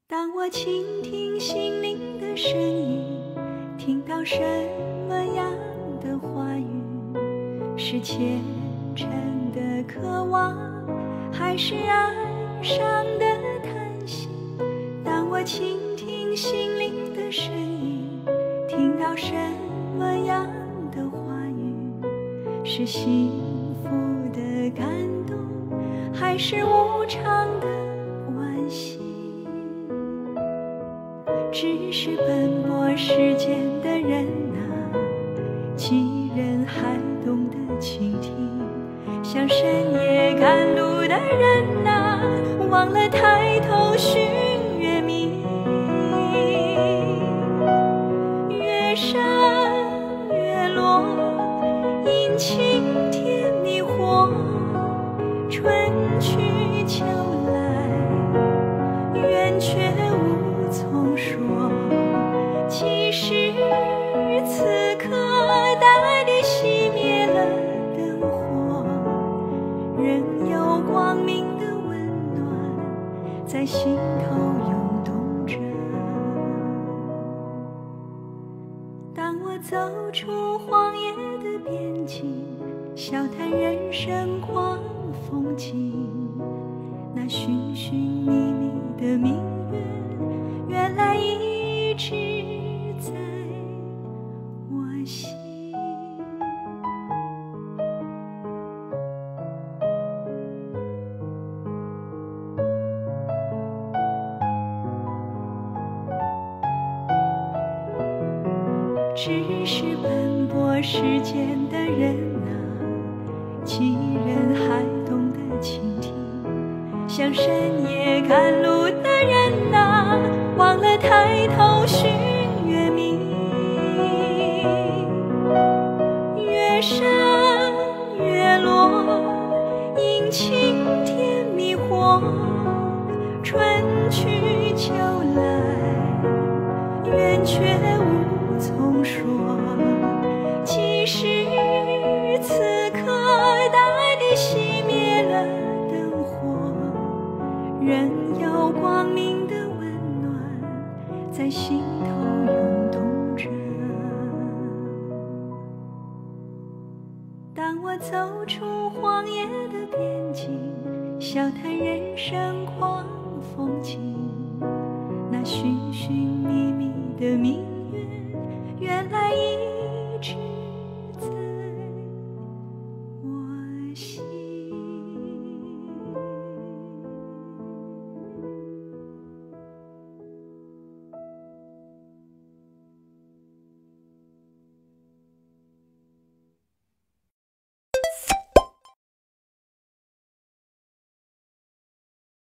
当我倾听心灵的声音，听到什么样的话语？是虔诚的渴望，还是哀伤的叹息？当我倾听心灵的声音，听到什么样的话语？是幸福的感动，还是无常的惋惜？只是奔波世间的人啊，既人还懂得倾听，像深夜赶路的人啊，忘了抬头寻月明。月升月落，阴晴天迷惑，春去秋来，圆缺无从说。其实此刻大地熄灭了灯火，仍有光明的温暖在心头涌动着。当我走出荒野的边境，笑谈人生狂风景，那寻寻觅觅的明月，原来一直在我心。只是奔波世间的人啊，既人还懂得倾听，像深夜赶路的人啊，忘了抬头寻月明。月升月落，阴晴天迷惑，春去秋来，圆缺无从说。其实此刻大地熄灭了灯火，仍有光明的温暖在心头涌动着。当我走出荒野的边境，笑谈人生狂风景，那寻寻觅觅的明月，原来一直